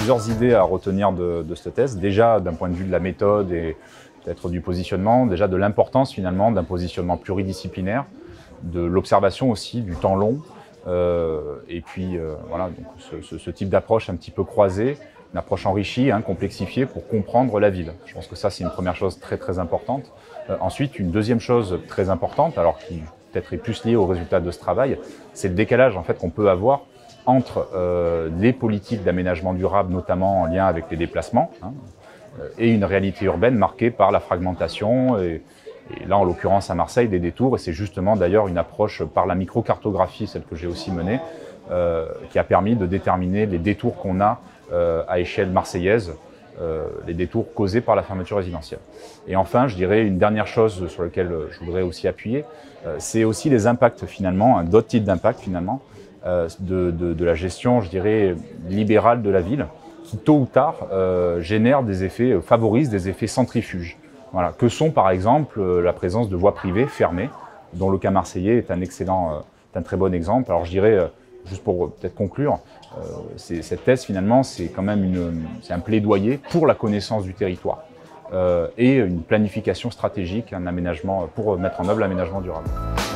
plusieurs idées à retenir de cette thèse. Déjà, d'un point de vue de la méthode et peut-être du positionnement, déjà de l'importance finalement d'un positionnement pluridisciplinaire, de l'observation aussi, du temps long, et puis voilà, donc ce type d'approche un petit peu croisée, une approche enrichie, complexifiée pour comprendre la ville. Je pense que ça, c'est une première chose très très importante. Ensuite, une deuxième chose très importante, alors qui peut-être est plus liée au résultat de ce travail, c'est le décalage en fait qu'on peut avoir entre les politiques d'aménagement durable, notamment en lien avec les déplacements, et une réalité urbaine marquée par la fragmentation, et là en l'occurrence à Marseille, des détours, et c'est justement d'ailleurs une approche par la microcartographie, celle que j'ai aussi menée, qui a permis de déterminer les détours qu'on a à échelle marseillaise, les détours causés par la fermeture résidentielle. Et enfin, je dirais une dernière chose sur laquelle je voudrais aussi appuyer, c'est aussi les impacts finalement, d'autres types d'impacts finalement, de la gestion, je dirais, libérale de la ville, qui tôt ou tard génère des effets, favorise des effets centrifuges. Voilà, que sont par exemple la présence de voies privées fermées, dont le cas marseillais est un très bon exemple. Alors je dirais, juste pour peut-être conclure, cette thèse finalement c'est quand même un plaidoyer pour la connaissance du territoire et une planification stratégique, un aménagement pour mettre en œuvre l'aménagement durable.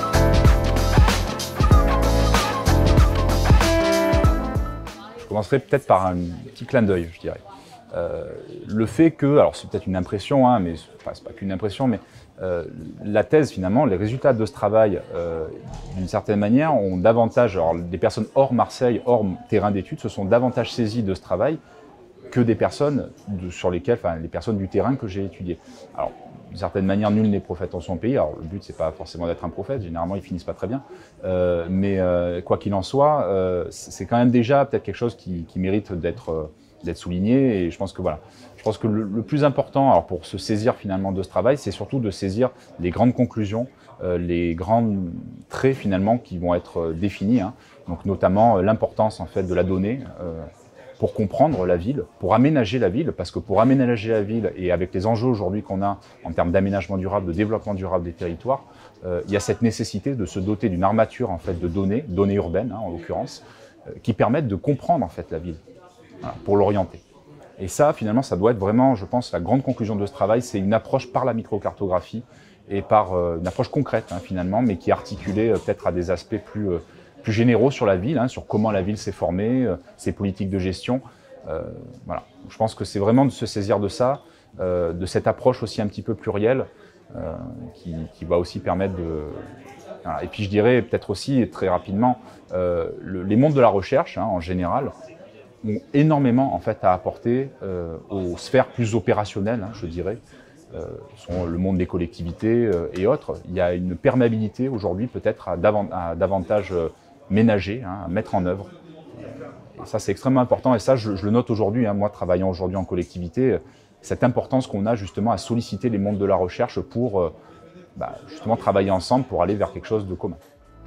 Je commencerai peut-être par un petit clin d'œil, je dirais. Le fait que, alors c'est peut-être une impression, mais c'est pas qu'une impression, mais la thèse finalement, les résultats de ce travail, d'une certaine manière, ont davantage, alors des personnes hors Marseille, hors terrain d'études, se sont davantage saisies de ce travail que des personnes les personnes du terrain que j'ai étudiées. Alors, d'une certaine manière, nul n'est prophète en son pays. Alors, le but, c'est pas forcément d'être un prophète. Généralement, ils finissent pas très bien. Mais quoi qu'il en soit, c'est quand même déjà peut-être quelque chose qui mérite d'être souligné. Et je pense que voilà. Je pense que le plus important, alors pour se saisir finalement de ce travail, c'est surtout de saisir les grandes conclusions, les grands traits finalement qui vont être définis. Donc notamment l'importance en fait de la donnée. Pour comprendre la ville, pour aménager la ville, parce que pour aménager la ville, et avec les enjeux aujourd'hui qu'on a en termes d'aménagement durable, de développement durable des territoires, il y a cette nécessité de se doter d'une armature en fait, de données urbaines en l'occurrence, qui permettent de comprendre en fait, la ville, voilà, pour l'orienter. Et ça, finalement, ça doit être vraiment, je pense, la grande conclusion de ce travail, c'est une approche par la microcartographie et par une approche concrète finalement, mais qui est articulée peut-être à des aspects plus généraux sur la ville, sur comment la ville s'est formée, ses politiques de gestion. Voilà. Je pense que c'est vraiment de se saisir de ça, de cette approche aussi un petit peu plurielle, qui va aussi permettre de... Voilà. Et puis je dirais peut-être aussi, très rapidement, les mondes de la recherche, en général, ont énormément en fait, à apporter aux sphères plus opérationnelles, je dirais, sont le monde des collectivités et autres. Il y a une perméabilité aujourd'hui peut-être à davantage ménager, à mettre en œuvre. Et ça, c'est extrêmement important. Et ça, je le note aujourd'hui, moi, travaillant aujourd'hui en collectivité, cette importance qu'on a justement à solliciter les mondes de la recherche pour justement travailler ensemble pour aller vers quelque chose de commun.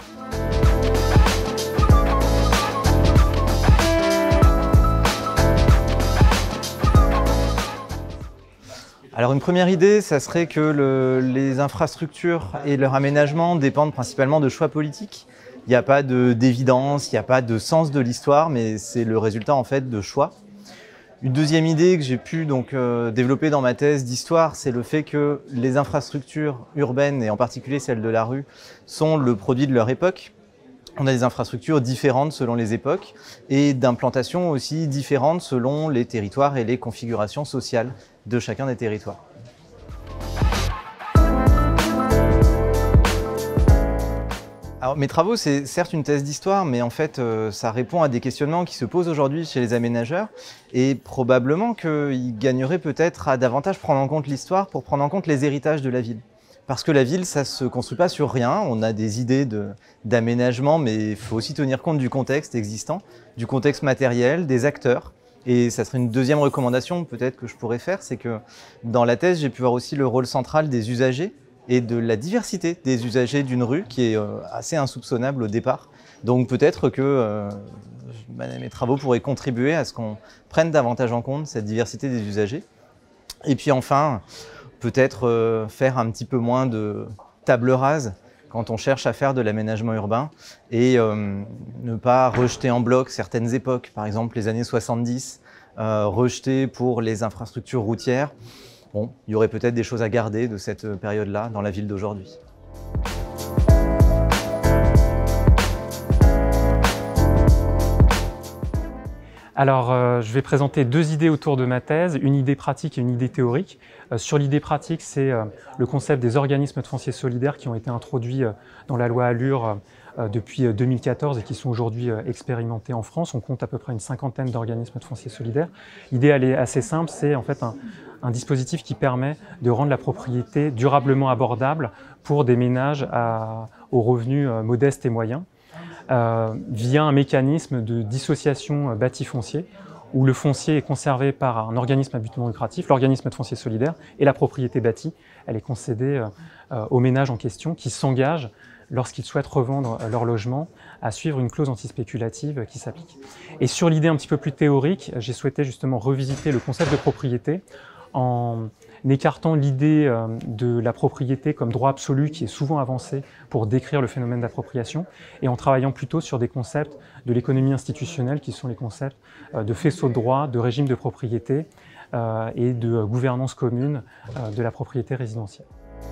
Alors une première idée, ça serait que les infrastructures et leur aménagement dépendent principalement de choix politiques. Il n'y a pas d'évidence, il n'y a pas de sens de l'histoire, mais c'est le résultat en fait de choix. Une deuxième idée que j'ai pu donc développer dans ma thèse d'histoire, c'est le fait que les infrastructures urbaines, et en particulier celles de la rue, sont le produit de leur époque. On a des infrastructures différentes selon les époques et d'implantation aussi différentes selon les territoires et les configurations sociales de chacun des territoires. Alors, mes travaux, c'est certes une thèse d'histoire, mais en fait, ça répond à des questionnements qui se posent aujourd'hui chez les aménageurs et probablement qu'ils gagneraient peut-être à davantage prendre en compte l'histoire pour prendre en compte les héritages de la ville. Parce que la ville, ça ne se construit pas sur rien. On a des idées d'aménagement, mais il faut aussi tenir compte du contexte existant, du contexte matériel, des acteurs. Et ça serait une deuxième recommandation peut-être que je pourrais faire, c'est que dans la thèse, j'ai pu voir aussi le rôle central des usagers et de la diversité des usagers d'une rue qui est assez insoupçonnable au départ. Donc peut-être que mes travaux pourraient contribuer à ce qu'on prenne davantage en compte cette diversité des usagers. Et puis enfin, peut-être faire un petit peu moins de table rase quand on cherche à faire de l'aménagement urbain et ne pas rejeter en bloc certaines époques, par exemple les années 70, rejeté pour les infrastructures routières. Bon, il y aurait peut-être des choses à garder de cette période-là dans la ville d'aujourd'hui. Alors, je vais présenter deux idées autour de ma thèse, une idée pratique et une idée théorique. Sur l'idée pratique, c'est le concept des organismes de foncier solidaire qui ont été introduits dans la loi ALUR depuis 2014 et qui sont aujourd'hui expérimentés en France. On compte à peu près une cinquantaine d'organismes de foncier solidaire. L'idée, elle est assez simple, c'est en fait un dispositif qui permet de rendre la propriété durablement abordable pour des ménages aux revenus modestes et moyens. Via un mécanisme de dissociation bâti-foncier, où le foncier est conservé par un organisme à but non lucratif, l'organisme de foncier solidaire, et la propriété bâtie, elle est concédée aux ménages en question qui s'engagent, lorsqu'ils souhaitent revendre leur logement, à suivre une clause antispéculative qui s'applique. Et sur l'idée un petit peu plus théorique, j'ai souhaité justement revisiter le concept de propriété en écartant l'idée de la propriété comme droit absolu qui est souvent avancé pour décrire le phénomène d'appropriation et en travaillant plutôt sur des concepts de l'économie institutionnelle qui sont les concepts de faisceau de droit, de régime de propriété et de gouvernance commune de la propriété résidentielle.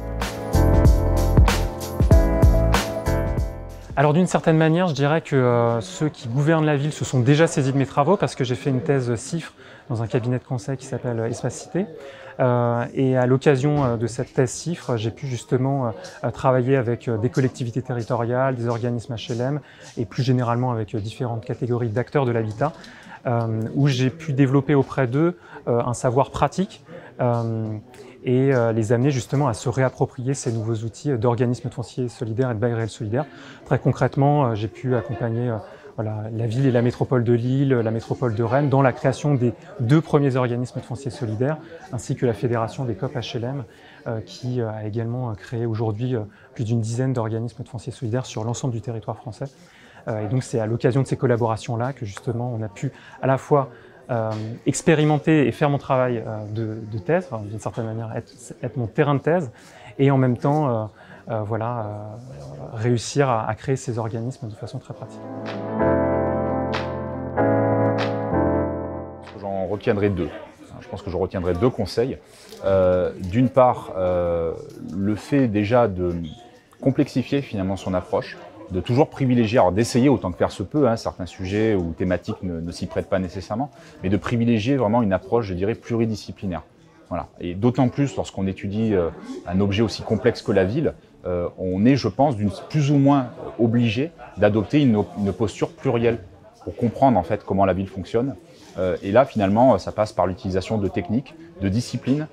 Alors d'une certaine manière, je dirais que ceux qui gouvernent la ville se sont déjà saisis de mes travaux parce que j'ai fait une thèse CIFRE dans un cabinet de conseil qui s'appelle Espace Cité. Et à l'occasion de cette thèse CIFRE, j'ai pu justement travailler avec des collectivités territoriales, des organismes HLM et plus généralement avec différentes catégories d'acteurs de l'habitat où j'ai pu développer auprès d'eux un savoir pratique et les amener justement à se réapproprier ces nouveaux outils d'organismes de foncier solidaire et de bail réel solidaire. Très concrètement, j'ai pu accompagner la ville et la métropole de Lille, la métropole de Rennes, dans la création des deux premiers organismes de foncier solidaire, ainsi que la fédération des COP HLM, qui a également créé aujourd'hui plus d'une dizaine d'organismes de foncier solidaire sur l'ensemble du territoire français. Et donc c'est à l'occasion de ces collaborations-là que justement on a pu à la fois expérimenter et faire mon travail de thèse, enfin, d'une certaine manière être mon terrain de thèse, et en même temps réussir à créer ces organismes de façon très pratique. J'en retiendrai deux. Je pense que je retiendrai deux conseils. D'une part, le fait déjà de complexifier finalement son approche, de toujours privilégier, alors d'essayer autant que faire se peut, certains sujets ou thématiques ne s'y prêtent pas nécessairement, mais de privilégier vraiment une approche, je dirais, pluridisciplinaire. Voilà. Et d'autant plus lorsqu'on étudie un objet aussi complexe que la ville, on est, je pense, plus ou moins obligé d'adopter une posture plurielle pour comprendre en fait comment la ville fonctionne. Et là, finalement, ça passe par l'utilisation de techniques, de disciplines,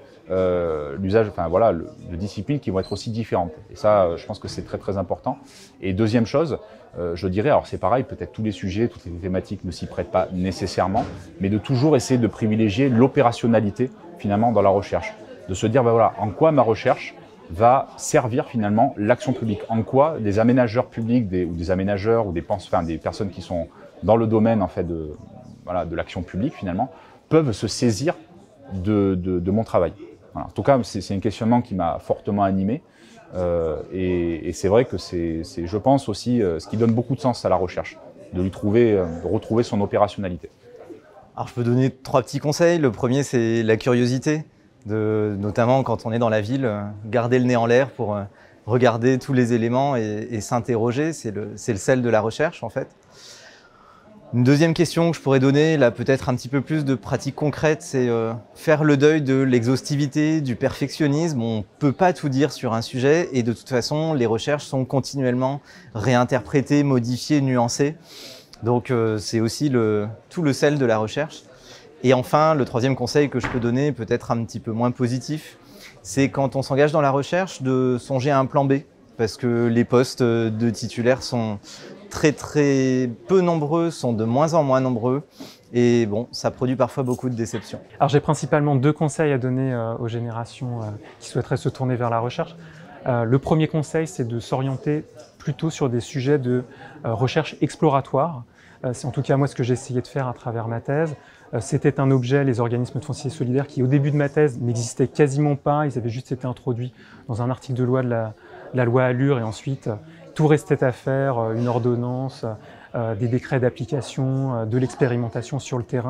de disciplines qui vont être aussi différentes. Et ça, je pense que c'est très très important. Et deuxième chose, je dirais, alors c'est pareil, peut-être tous les sujets, toutes les thématiques ne s'y prêtent pas nécessairement, mais de toujours essayer de privilégier l'opérationnalité finalement dans la recherche. De se dire, en quoi ma recherche va servir finalement l'action publique, en quoi des aménageurs publics ou des aménageurs ou des personnes qui sont dans le domaine en fait de l'action publique finalement peuvent se saisir de mon travail. Voilà. En tout cas, c'est un questionnement qui m'a fortement animé et c'est vrai que c'est, je pense aussi, ce qui donne beaucoup de sens à la recherche, de retrouver son opérationnalité. Alors je peux donner trois petits conseils. Le premier, c'est la curiosité, notamment quand on est dans la ville, garder le nez en l'air pour regarder tous les éléments et s'interroger. C'est le sel de la recherche en fait. Une deuxième question que je pourrais donner, là peut-être un petit peu plus de pratique concrète, c'est faire le deuil de l'exhaustivité, du perfectionnisme. On ne peut pas tout dire sur un sujet et de toute façon, les recherches sont continuellement réinterprétées, modifiées, nuancées. Donc c'est aussi tout le sel de la recherche. Et enfin, le troisième conseil que je peux donner, peut-être un petit peu moins positif, c'est quand on s'engage dans la recherche de songer à un plan B. Parce que les postes de titulaires sont très très peu nombreux, sont de moins en moins nombreux. Et bon, ça produit parfois beaucoup de déceptions. Alors j'ai principalement deux conseils à donner aux générations qui souhaiteraient se tourner vers la recherche. Le premier conseil, c'est de s'orienter plutôt sur des sujets de recherche exploratoire. C'est en tout cas moi ce que j'ai essayé de faire à travers ma thèse. C'était un objet, les organismes de foncier solidaire, qui au début de ma thèse n'existaient quasiment pas. Ils avaient juste été introduits dans un article de loi de la loi ALUR et ensuite tout restait à faire, une ordonnance, des décrets d'application, de l'expérimentation sur le terrain.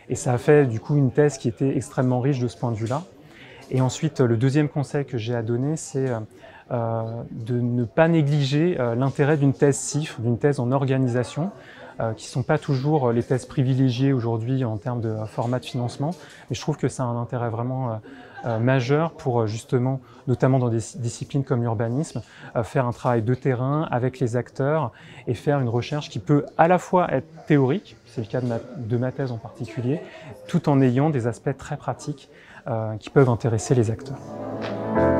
Et ça a fait du coup une thèse qui était extrêmement riche de ce point de vue-là. Et ensuite, le deuxième conseil que j'ai à donner, c'est de ne pas négliger l'intérêt d'une thèse CIF, d'une thèse en organisation, qui ne sont pas toujours les thèses privilégiées aujourd'hui en termes de format de financement. Mais je trouve que ça a un intérêt vraiment majeur pour justement, notamment dans des disciplines comme l'urbanisme, faire un travail de terrain avec les acteurs et faire une recherche qui peut à la fois être théorique, c'est le cas de ma thèse en particulier, tout en ayant des aspects très pratiques qui peuvent intéresser les acteurs.